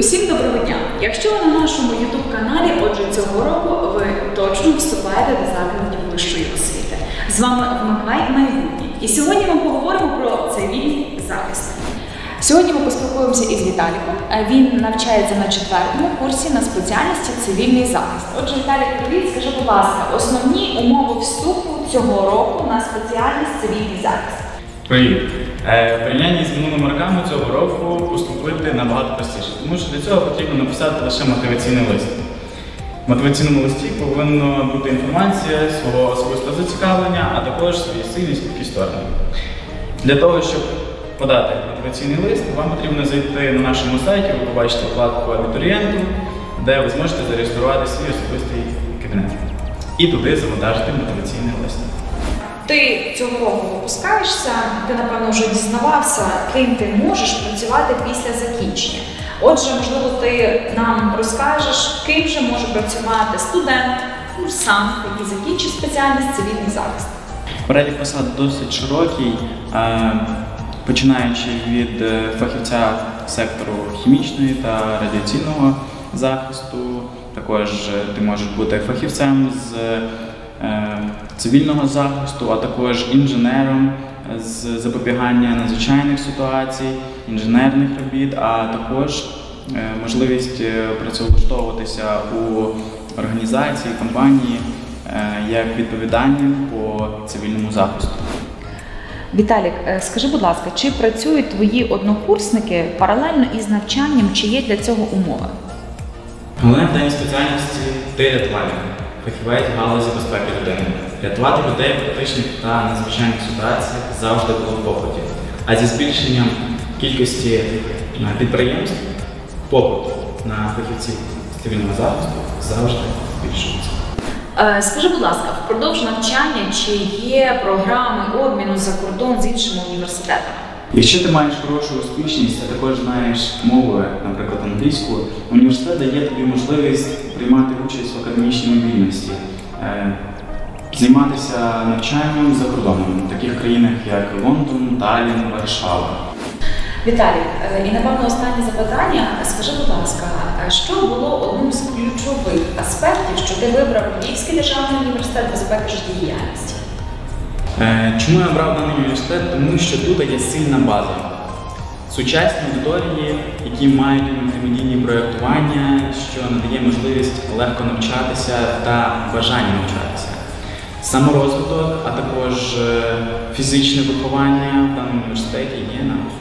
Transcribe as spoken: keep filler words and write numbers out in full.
Усім доброго дня! Якщо ви на нашому ютуб-каналі, отже цього року ви точно вступаєте до закладів вищої освіти. З вами «Вмикай майбутнє». І сьогодні ми поговоримо про цивільний захист. Сьогодні ми поспілкуємося із Віталіком. Він навчається на четвертому курсі на спеціальності цивільний захист. Отже, Віталік, привіт, скажи, будь ласка, основні умови вступу цього року на спеціальність цивільний захист. Привіт! Е, в порівнянні з минулими роками цього року поступити набагато простіше, тому що для цього потрібно написати лише мотиваційний лист. В мотиваційному листі повинна бути інформація свого особистого зацікавлення, а також свої сильні і слабкі сторони. Для того, щоб подати мотиваційний лист, вам потрібно зайти на нашому сайті, ви побачите вкладку абітурієнту, де ви зможете зареєструвати свій особистий кабінет. І туди завантажити мотиваційний лист. Ти цього року випускаєшся, ти, напевно, вже дізнавався, ким ти можеш працювати після закінчення. Отже, можливо, ти нам розкажеш, ким же може працювати студент, курсант, який закінчив спеціальність цивільний захист. Перелік посад досить широкий, починаючи від фахівця сектору хімічної та радіаційного захисту. Також ти можеш бути фахівцем з цивільного захисту, а також інженером з запобігання надзвичайних ситуацій, інженерних робіт, а також можливість працевлаштовуватися у організації, компанії як відповідальним по цивільному захисту. Віталік, скажи, будь ласка, чи працюють твої однокурсники паралельно із навчанням, чи є для цього умови? Головне в даній спеціальності – ти рятувальник, фахівець в галузі безпеки людини. Рятувати людей в критичних та надзвичайних ситуаціях завжди було в попиті. А зі збільшенням кількості підприємств попит на фахівців цивільного захисту завжди збільшується. Скажи, будь ласка, впродовж навчання чи є програми обміну за кордон з іншими університетами? Якщо ти маєш хорошу успішність, а також знаєш мови, наприклад, англійську, університет дає тобі можливість приймати участь в академічній мобільності, займатися навчанням за кордоном, в таких країнах, як Лондон, Таллін, Варшава. Віталій, і, напевно, останнє запитання. Скажи, будь ласка, що було одним з ключових аспектів, що ти вибрав Львівський державний університет безпеки життєдіяльності? Чому я обрав даний університет? Тому що тут є сильна база. Сучасні аудиторії, які мають мультимедійні проєктування, що надає можливість легко навчатися та бажання навчатися. Саморозвиток, а також фізичне виховання в даному університеті є на